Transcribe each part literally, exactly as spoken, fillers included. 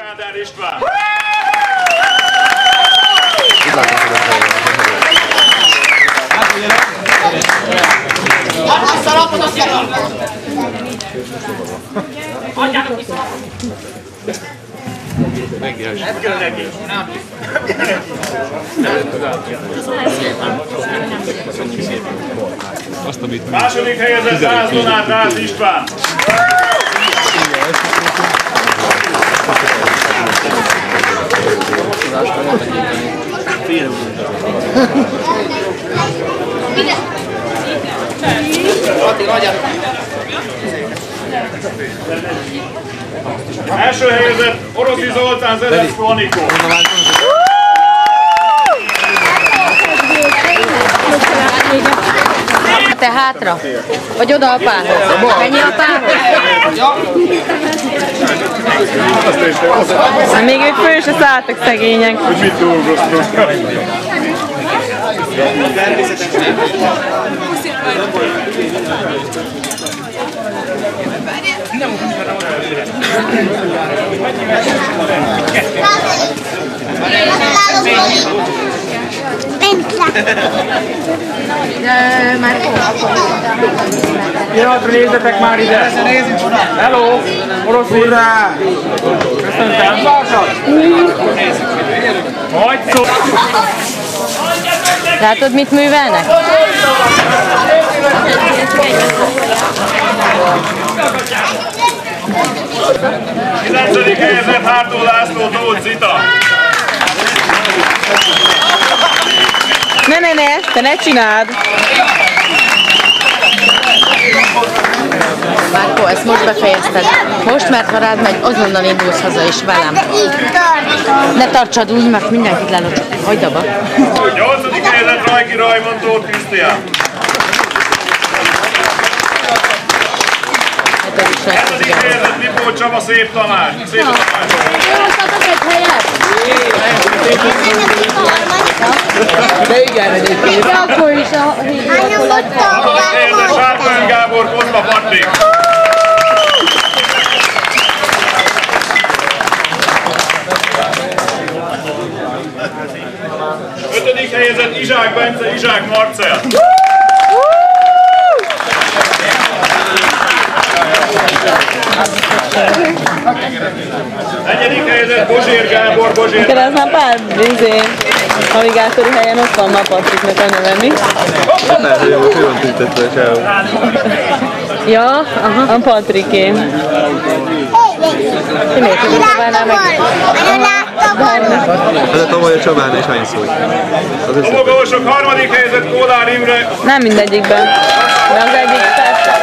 Kádár István. Nem kell neki. Második helyezett Rász Donát Rász István. Első helyezett Oroszi Zoltán Zedeszko Anikó. Te hátra? Vagy oda apához? Mennyi apához? Hát még ők föl se szálltak szegények. Hogy mit dolgoztok? Pillanatra nézzetek már ide! Hello! Oroszi! Köszönöm, támfársad? Hagyd szó! Látod, mit művelnek? kilencedik helyezett Hártó László Tóth Zita. Ne, ne, ne! Te ne csináld! Márkó, ezt most befejezted. Most, mert ha rád megy, azonnal indulsz haza is velem. Ne tartsad úgy, mert mindenkit lelocsok. Hagyd abba. nyolcadik helyezett Rajki Rajmond Tóth Krisztián. hetedik helyezett Lipó Csaba Szép Tamás. Szép Tamás. Hoztatok egy helyet? De igen, egyébként. De akkor is a hívják. hatodik helyezett Sárkány Gábor Kozma Patrik. ötödik helyezett Izsák Bence Izsák Marcell. negyedik helyezett Bozsér Gábor Bozsér. Neked az már pár izé, navigátori helyen ott van ma Patriknak a neve, mi? Nem, jó, külön tüntetve sehol. Ja, aha, a Patriké. Ki miért tudod továbbnál meg? Ez a tavaly a Csabán és hány szó? A magósok harmadik helyezett Kólár Imre. Nem mindegyikben, de az egyik persze.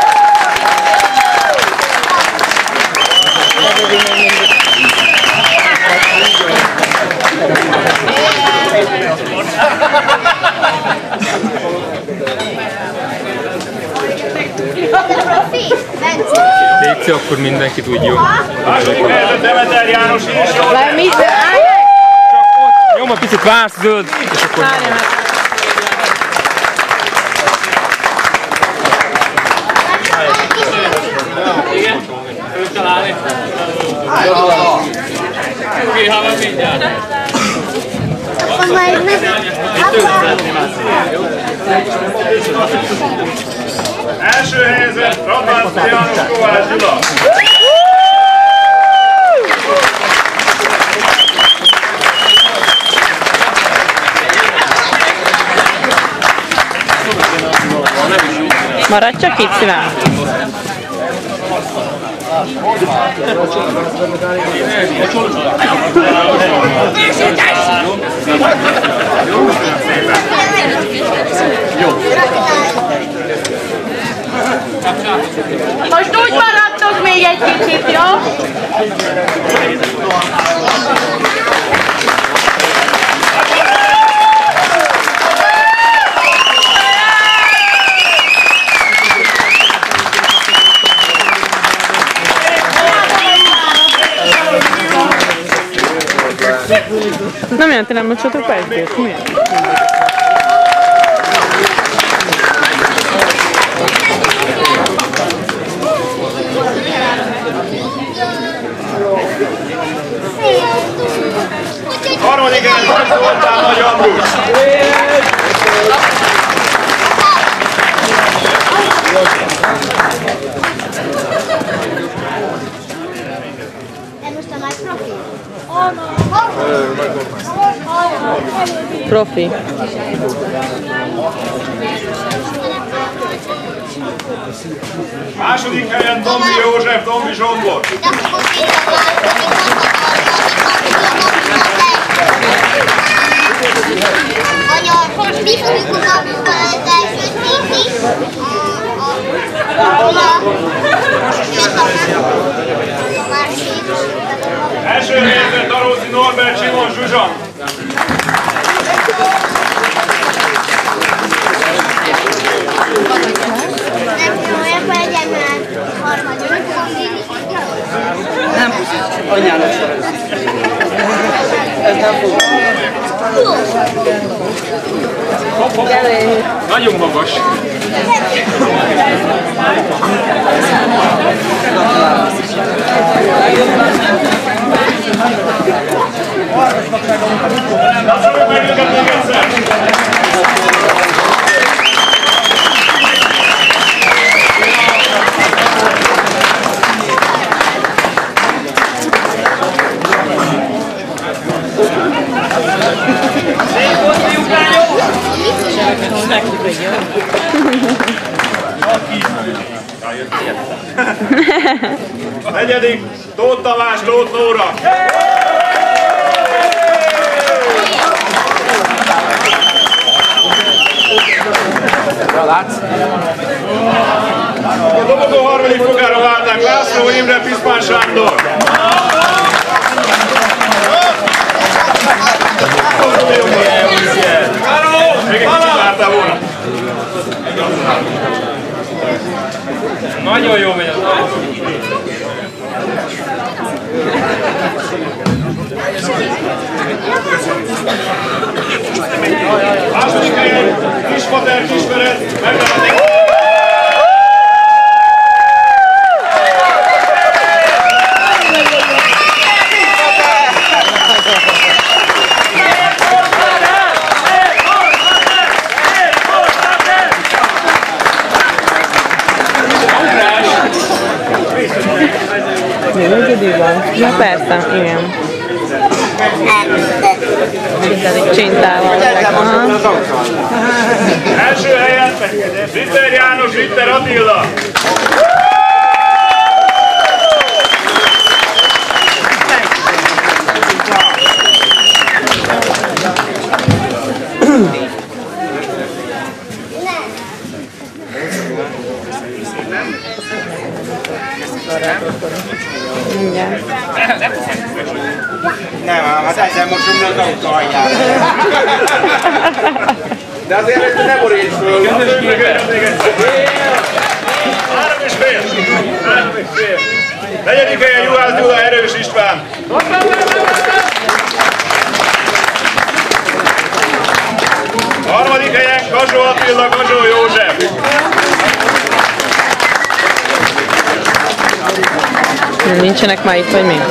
Légy, akkor mindenki tudjon. Második helyezett Demeter János is. Várj, mit? Állj! Csak ott nyom a picit vársz, zöld, és akkor... Várj meg! Igen? Ő találni. Oké, ha van mindjárt. Első helyezett Radvánszki János Kovács Gyula. Maradj csak itt, szívem! Most úgy maradtok még egy kicsit, jó? Nem ilyen, te nem mocsatok percét? Miért? Második helyen Zoltán Nagy Ambrus. Profi. Második helyen Dombi József, Dombi Zsombor. Mi fogjuk kapni az elsőt nézni? Első helyezett Taróci Norbert, Simon Zsuzsa. Nem, anyának ez nem fog. Nagyon magas. A negyedik Tóth Tamás, Tóth Nóra. A dobogó harmadik fogára várták László Imre, Piszpán Sándor. Még vártál volna. Nagyon jó megy az. Második helyen Kispater, Kismeret, megnevezik. Ja persze, igen. Csintával. Első helyen Ritter János, Ritter Attila. Nem, hát ezzel most umni az autó alján. De azért nem boríts föl. Három és fél. Három és fél. Negyedik helyen Juhász Gyula, Erős István. Harmadik helyen Kazsó Attila, Kazsó József. Nincsenek már itt, vagy mi?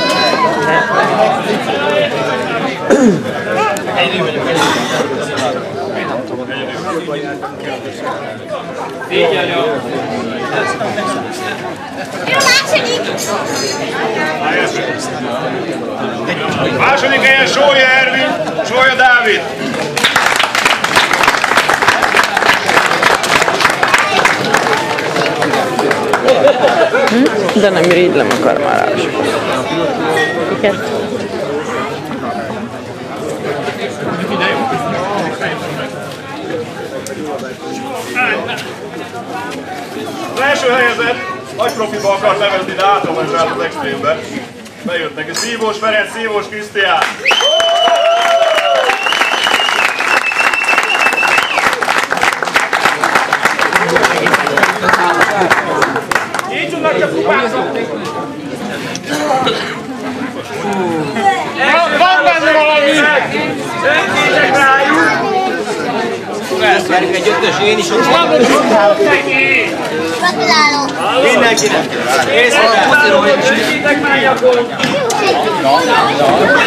Második helyen Sólya Ervin, Sólya Dávid. Hm? De nem irigylem a karmárás. Kiket? Az első helyezett nagy profiba akart nevezni, de átomás át az extrémbe. Bejött neki Szívós Ferenc, Szívós Krisztián. Így tudnak csak kupázni! Van benne valami! Szerintétek rájuk! Verünk egy ötös, én is ott van. Gratulálok! Mindenkinek! Észre! Szerintétek már gyakor!